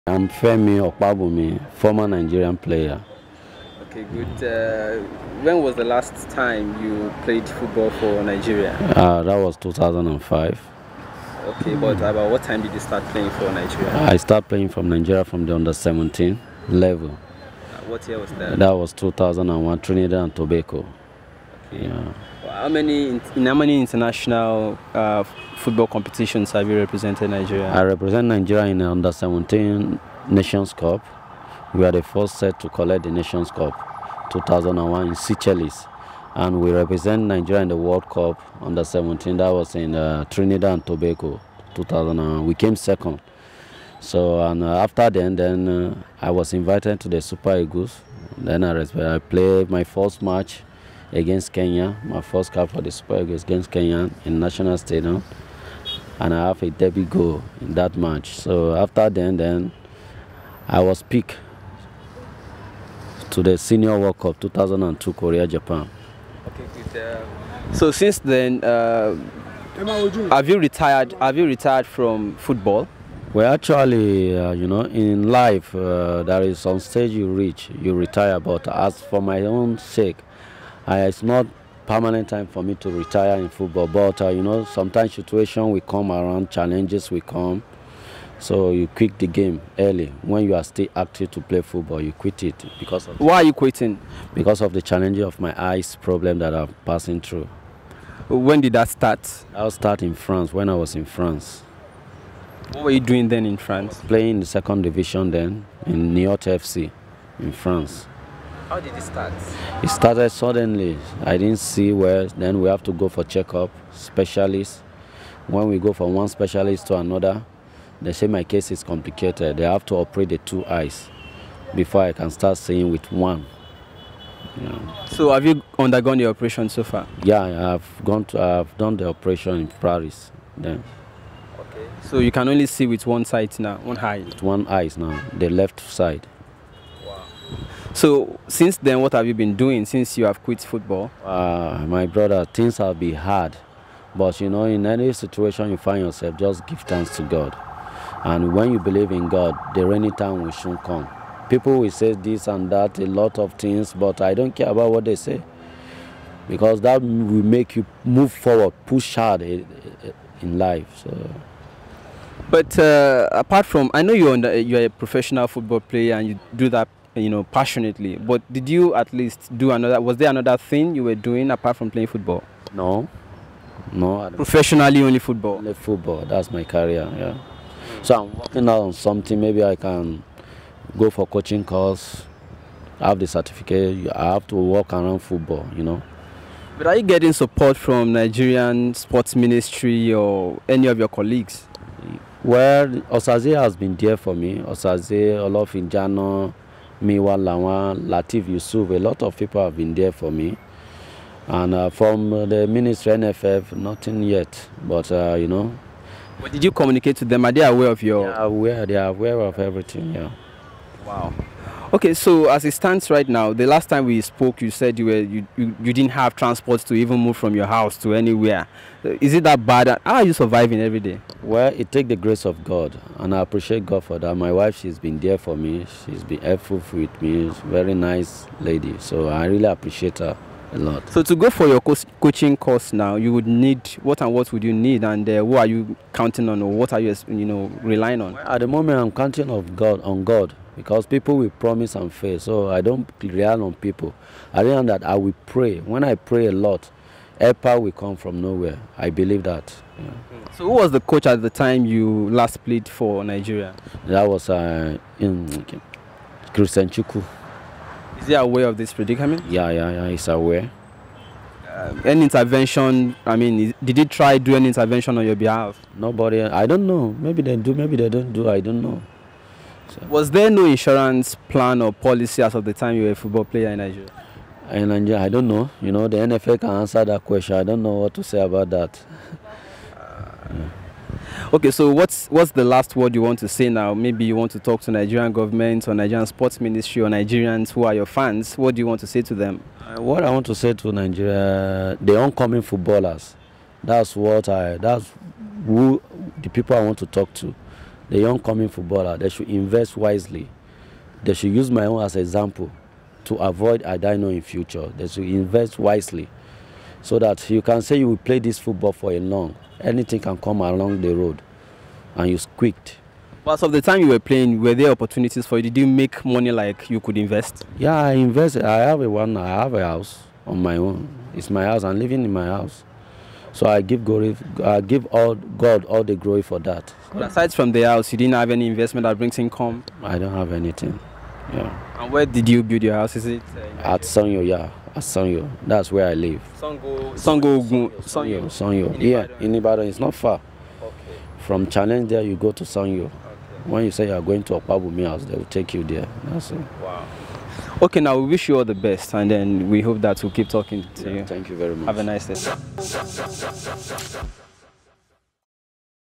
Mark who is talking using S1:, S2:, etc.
S1: I'm Femi Opabunmi, former Nigerian player.
S2: Okay, good. When was the last time you played football for Nigeria?
S1: That was 2005.
S2: Okay, but about what time did you start playing for Nigeria?
S1: I started playing from Nigeria from the under 17 level.
S2: What year was that?
S1: That was 2001, Trinidad and Tobago.
S2: Okay.
S1: Yeah.
S2: How many international football competitions have you represented Nigeria?
S1: I represent Nigeria in the under 17 Nations Cup. We are the first set to collect the Nations Cup 2001 in Seychelles, and we represent Nigeria in the World Cup under 17. That was in Trinidad and Tobago 2001. We came second. So and after then I was invited to the Super Eagles. Then I played my first match against Kenya, my first cap for the Super Eagles against Kenya in National Stadium, and I have a debut goal in that match. So after then I was picked to the Senior World Cup 2002 Korea, Japan.
S2: Okay, good. So since then, have you retired? Have you retired from football?
S1: Well, actually, in life, there is some stage you reach, you retire. But as for my own sake, it's not permanent time for me to retire in football. But sometimes situation will come around, challenges will come. So you quit the game early. When you are still active to play football, you quit it because of.
S2: Why are you quitting?
S1: Because of the challenges of my eyes problem that I'm passing through.
S2: When did that start?
S1: I'll start in France, when I was in France.
S2: What were you doing then in France?
S1: Playing in the second division then, in Niort FC, in France.
S2: How did it start?
S1: It started suddenly. I didn't see where. Then we have to go for checkup, specialists. When we go from one specialist to another, they say my case is complicated. They have to operate the two eyes before I can start seeing with one. Yeah.
S2: So have you undergone the operation so far?
S1: Yeah, I've done the operation in Paris then.
S2: Okay. So you can only see with one side now, one eye?
S1: With one eye now, the left side.
S2: Wow. So since then, what have you been doing since you have quit football?
S1: My brother, things have been hard. But in any situation you find yourself, just give thanks to God. And when you believe in God, the rainy time will soon come. People will say this and that, a lot of things, but I don't care about what they say. Because that will make you move forward, push hard in life. So.
S2: But apart from, I know you're a professional football player and you do that, passionately. But did you at least do another, was there another thing you were doing apart from playing football?
S1: No.
S2: Professionally, only football?
S1: Only football, that's my career, yeah. So I'm working out on something. Maybe I can go for coaching course, have the certificate. I have to work around football,
S2: But are you getting support from Nigerian sports ministry or any of your colleagues?
S1: Well, Osaze has been there for me. Osaze, Olofinjano, Miwa Lawan, Latif Yusuf, a lot of people have been there for me. And from the ministry, NFF, nothing yet, but
S2: But did you communicate to them? Are they aware of your...
S1: They are aware of everything, yeah.
S2: Wow. Okay, so as it stands right now, the last time we spoke, you said you didn't have transport to even move from your house to anywhere. Is it that bad? How are you surviving every day?
S1: Well, it takes the grace of God, and I appreciate God for that. My wife, she's been there for me. She's been helpful with me. She's a very nice lady, so I really appreciate her a lot.
S2: So to go for your coaching course now, you would need, what would you need, and who are you counting on, or what are you relying on?
S1: Well, at the moment, I'm counting on God, because people will promise and fail, so I don't rely on people. I realize that I will pray. When I pray a lot, help will come from nowhere. I believe that. Yeah.
S2: So who was the coach at the time you last played for Nigeria?
S1: That was Christian Chukwu.
S2: Is he aware of this predicament?
S1: Yeah, he's aware.
S2: Any intervention, did he try do any intervention on your behalf?
S1: Nobody, I don't know. Maybe they do, maybe they don't do, I don't know. So.
S2: Was there no insurance plan or policy as of the time you were a football player in Nigeria?
S1: In Nigeria, I don't know. The NFL can answer that question. I don't know what to say about that.
S2: Yeah. Okay, so what's the last word you want to say now? Maybe you want to talk to Nigerian government or Nigerian sports ministry or Nigerians who are your fans. What do you want to say to them?
S1: What I want to say to Nigeria, the oncoming footballers, that's who the people I want to talk to. the young coming footballer, they should invest wisely. They should use my own as an example to avoid I die no in future. They should invest wisely so that you can say you will play this football for a long. Anything can come along the road and you squeaked.
S2: But as of the time you were playing, were there opportunities for you? Did you make money like you could invest?
S1: Yeah, I invested. I have a house on my own. It's my house. I'm living in my house. So I give God all the glory for that.
S2: But aside from the house, you didn't have any investment that brings income?
S1: I don't have anything. Yeah.
S2: And where did you build your house? Is it
S1: at Sanyo? Yeah, at Sanyo. That's where I live.
S2: Sanyo.
S1: Yeah, in Ibadan. It's not far.
S2: Okay.
S1: From Challenge there, you go to Sanyo. Okay. When you say you are going to Opabunmi house, they will take you there. That's it.
S2: Wow. Okay, now we wish you all the best, and then we hope that we'll keep talking to you.
S1: Thank you very much.
S2: Have a nice day.